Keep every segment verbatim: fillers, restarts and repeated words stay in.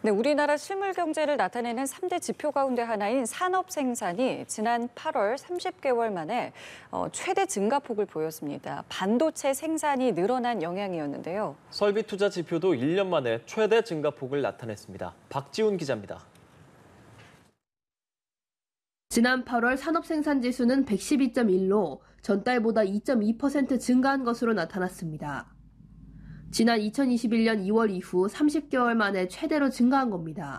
네, 우리나라 실물 경제를 나타내는 삼 대 지표 가운데 하나인 산업 생산이 지난 팔월 삼십 개월 만에 어, 최대 증가폭을 보였습니다. 반도체 생산이 늘어난 영향이었는데요. 설비 투자 지표도 일 년 만에 최대 증가폭을 나타냈습니다. 박지훈 기자입니다. 지난 팔월 산업생산지수는 백십이 점 일로 전달보다 이 점 이 퍼센트 증가한 것으로 나타났습니다. 지난 이천이십일 년 이월 이후 삼십 개월 만에 최대로 증가한 겁니다.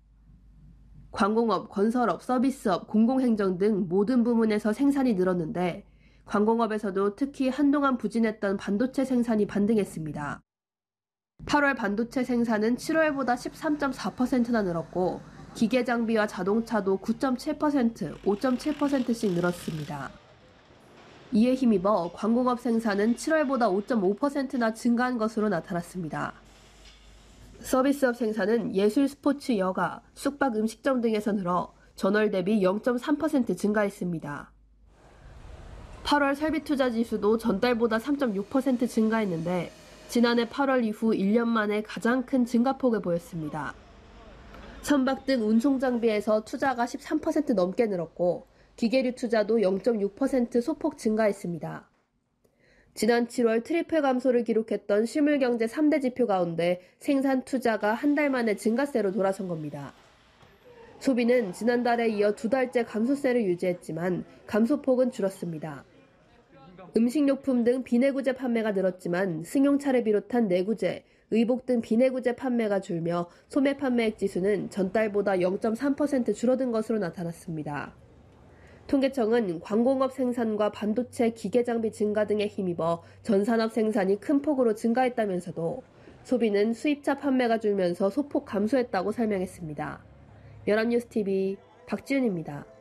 관공업, 건설업, 서비스업, 공공행정 등 모든 부문에서 생산이 늘었는데 관공업에서도 특히 한동안 부진했던 반도체 생산이 반등했습니다. 팔월 반도체 생산은 칠월보다 십삼 점 사 퍼센트나 늘었고 기계장비와 자동차도 구 점 칠 퍼센트, 오 점 칠 퍼센트씩 늘었습니다. 이에 힘입어 관공업 생산은 칠월보다 오 점 오 퍼센트나 증가한 것으로 나타났습니다. 서비스업 생산은 예술, 스포츠, 여가, 숙박, 음식점 등에서 늘어 전월 대비 영 점 삼 퍼센트 증가했습니다. 팔월 설비투자 지수도 전달보다 삼 점 육 퍼센트 증가했는데 지난해 팔월 이후 일 년 만에 가장 큰 증가폭을 보였습니다. 선박 등 운송장비에서 투자가 십삼 퍼센트 넘게 늘었고 기계류 투자도 영 점 육 퍼센트 소폭 증가했습니다. 지난 칠월 트리플 감소를 기록했던 실물경제 삼 대 지표 가운데 생산 투자가 한 달 만에 증가세로 돌아선 겁니다. 소비는 지난달에 이어 두 달째 감소세를 유지했지만 감소폭은 줄었습니다. 음식료품 등 비내구재 판매가 늘었지만 승용차를 비롯한 내구재, 의복 등 비내구재 판매가 줄며 소매 판매액 지수는 전달보다 영 점 삼 퍼센트 줄어든 것으로 나타났습니다. 통계청은 광공업 생산과 반도체 기계장비 증가 등에 힘입어 전산업 생산이 큰 폭으로 증가했다면서도 소비는 수입차 판매가 줄면서 소폭 감소했다고 설명했습니다. 연합뉴스티비 박지훈입니다.